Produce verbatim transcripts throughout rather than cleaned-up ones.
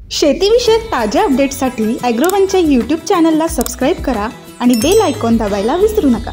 शेतीविषयक ताज्या अपडेट्ससाठी ॲग्रोवनच्या यूट्यूब चॅनलला सबस्क्राईब करा आणि बेल आयकॉन दाबायला विसरू नका.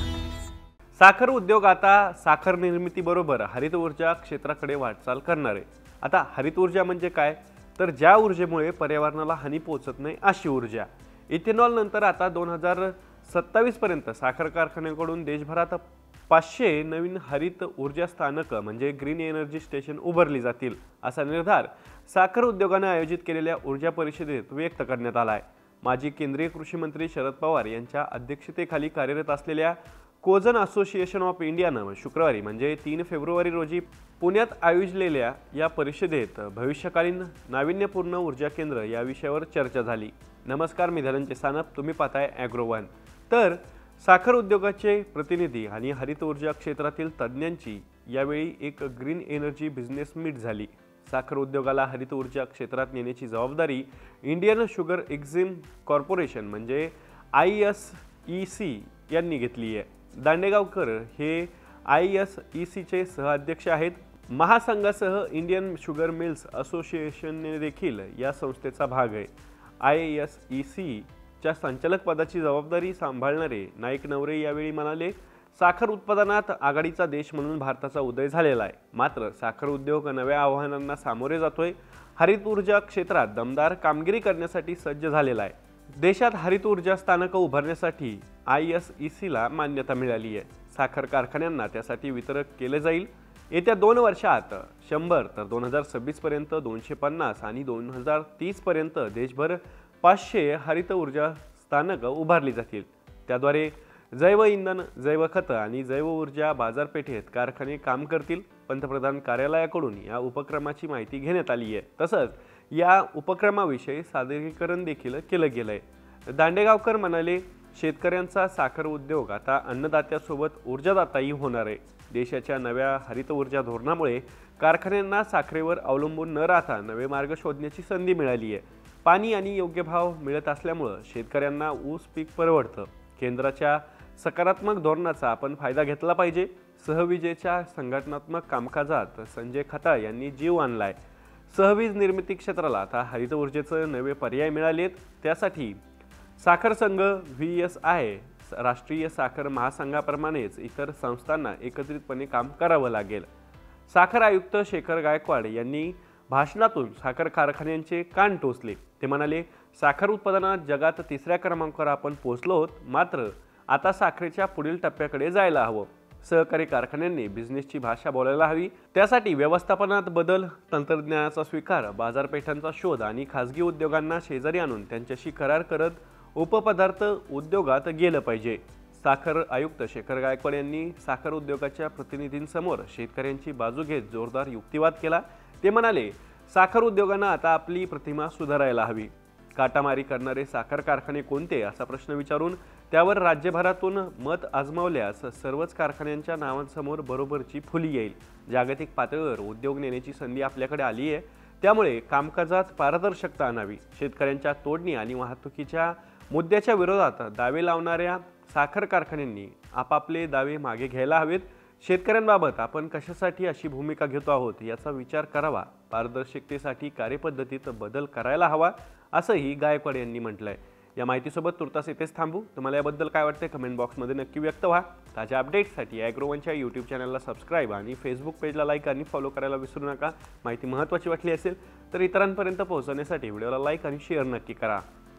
साखर उद्योग आता साखर निर्मितीबरोबर हरित ऊर्जा क्षेत्राकडे वाटचाल करणार आहे. आता हरित ऊर्जा म्हणजे काय, तर ज्या ऊर्जेमुळे पर्यावरणाला हानी पोहोचत नाही अशी ऊर्जा. इथेनॉल नंतर आता दोन हजार सत्तावीस पर्यंत साखर कारखान्यांकडून देशभरात पाचशे नवीन हरित ऊर्जा स्थानकं म्हणजे ग्रीन एनर्जी स्टेशन उभारली जातील, असा निर्धार साखर उद्योगाने आयोजित केलेल्या ऊर्जा परिषदेत व्यक्त करण्यात आला आहे. माजी केंद्रीय कृषी मंत्री शरद पवार यांच्या अध्यक्षतेखाली कार्यरत असलेल्या कोझन असोसिएशन ऑफ इंडियानं शुक्रवारी म्हणजे तीन फेब्रुवारी रोजी पुण्यात आयोजलेल्या या परिषदेत भविष्यकालीन नाविन्यपूर्ण ऊर्जा केंद्र या विषयावर चर्चा झाली. नमस्कार, मी धनंजय सानप, तुम्ही पाहताय ॲग्रोवन. तर साखर उद्योगाचे प्रतिनिधी आणि हरित ऊर्जा क्षेत्रातील तज्ज्ञांची यावेळी एक ग्रीन एनर्जी बिझनेस मीट झाली. साखर उद्योगाला हरित ऊर्जा क्षेत्रात नेण्याची जबाबदारी इंडियन शुगर एक्झिम कॉर्पोरेशन म्हणजे आय एस ई सी यांनी घेतली आहे. दांडेगावकर हे आय एस ई सीचे सहअध्यक्ष आहेत. महासंघासह इंडियन शुगर मिल्स असोसिएशनने देखील या संस्थेचा भाग आहे. आय एस ई सी च्या संचालक पदाची जबाबदारी सांभाळणारे नाईक नवरे यावेळी म्हणाले, साखर उत्पादनात आघाडीचा देश म्हणून भारताचा उदय झालेला आहे. मात्र साखर उद्योग नव्या आव्हानांना सामोरे जातोय. हरित ऊर्जा क्षेत्रात दमदार कामगिरी करण्यासाठी सज्ज झालेला आहे. देशात हरित ऊर्जा स्थानकं उभारण्यासाठी आय एस ई सीला मान्यता मिळाली आहे. साखर कारखान्यांना त्यासाठी वितरक केले जाईल. येत्या दोन वर्षात शंभर तर दोन हजार सव्वीस पर्यंत दोनशे पन्नास आणि दोन हजार तीस पर्यंत देशभर पाचशे हरित ऊर्जा स्थानकं उभारली जातील. त्याद्वारे जैव इंधन, जैव खतं आणि जैव ऊर्जा बाजारपेठेत कारखाने काम करतील. पंतप्रधान कार्यालयाकडून या उपक्रमाची माहिती घेण्यात आली आहे. तसंच या उपक्रमाविषयी सादरीकरण देखील केलं गेलं आहे. दांडेगावकर म्हणाले, शेतकऱ्यांचा साखर उद्योग आता अन्नदात्यासोबत ऊर्जादाताही होणार आहे. देशाच्या नव्या हरित ऊर्जा धोरणामुळे कारखान्यांना साखरेवर अवलंबून न राहता नवे मार्ग शोधण्याची संधी मिळाली आहे. पाणी आणि योग्य भाव मिळत असल्यामुळे शेतकऱ्यांना ऊस पीक परवडतं. केंद्राच्या सकारात्मक धोरणाचा आपण फायदा घेतला पाहिजे. सहविजेच्या संघटनात्मक कामकाजात संजय खताळ यांनी जीव आणलाय. सहवीज निर्मिती क्षेत्राला आता हरित ऊर्जेचे नवे पर्याय मिळालेत. त्यासाठी साखर संघ, व्ही एस आय, राष्ट्रीय साखर महासंघाप्रमाणेच इतर संस्थांना एकत्रितपणे काम करावं लागेल. साखर आयुक्त शेखर गायकवाड यांनी भाषणातून साखर कारखान्यांचे कान टोचले. ते म्हणाले, साखर उत्पादनात जगात तिसऱ्या क्रमांकावर आपण पोहोचलो आहोत. मात्र आता साखरेच्या पुढील टप्प्याकडे जायला हवं. सहकारी कारखान्यांनी बिझनेसची भाषा बोलायला हवी. त्यासाठी व्यवस्थापनात बदल, तंत्रज्ञानाचा स्वीकार, बाजारपेठांचा शोध आणि खासगी उद्योगांना शेजारी आणून त्यांच्याशी करार करत उपपदार्थ उद्योगात गेलं पाहिजे. साखर आयुक्त शेखर गायकवाड यांनी साखर उद्योगाच्या प्रतिनिधींसमोर शेतकऱ्यांची बाजू घेत जोरदार युक्तिवाद केला. ते म्हणाले, साखर उद्योगांना आता आपली प्रतिमा सुधारायला हवी. काटामारी करणारे साखर कारखाने कोणते असा प्रश्न विचारून त्यावर राज्यभरातून मत आजमावल्यास सर्वच कारखान्यांच्या नावांसमोर बरोबरची फुली येईल. जागतिक पातळीवर उद्योग नेण्याची संधी आपल्याकडे आली आहे. त्यामुळे कामकाजात पारदर्शकता आणावी. शेतकऱ्यांच्या तोडणी आणि वाहतुकीच्या मुद्द्याच्या विरोधात दावे लावणाऱ्या साखर कारखान्यांनी आपापले दावे मागे घ्यायला हवेत. शेतकऱ्यांबाबत आपण कशासाठी अशी भूमिका घेतो आहोत याचा विचार करावा. पारदर्शकतेसाठी कार्यपद्धतीत बदल करायला हवा, असंही गायकवाड यांनी म्हटलंय. या माहितीसोबत तुर्तास इथेच थांबू. तुम्हाला याबद्दल काय वाटते कमेंट बॉक्समध्ये नक्की व्यक्त व्हा. ताज्या अपडेट्ससाठी ॲग्रोवनच्या यूट्यूब चॅनलला सबस्क्राईब आणि फेसबुक पेजला लाईक आणि फॉलो करायला विसरू नका. माहिती महत्त्वाची वाटली असेल तर इतरांपर्यंत पोहोचवण्यासाठी व्हिडिओला लाईक आणि शेअर नक्की करा.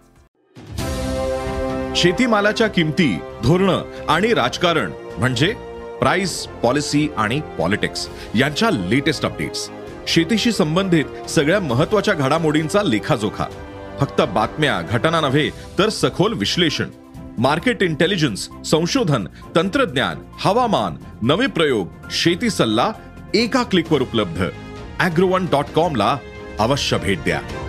शेतीमालाच्या किमती, धोरणं आणि राजकारण म्हणजे प्राइस, पॉलिसी आणि पॉलिटिक्स यांच्या लेटेस्ट अपडेट्स. शेतीशी संबंधित सगळ्या महत्त्वाच्या घडामोडींचा लेखाजोखा. फक्त बातम्या, घटना नव्हे तर सखोल विश्लेषण, मार्केट इंटेलिजन्स, संशोधन, तंत्रज्ञान, हवामान, नवे प्रयोग, शेती सल्ला एका क्लिकवर उपलब्ध. ॲग्रोवन डॉट कॉम ला अवश्य भेट द्या.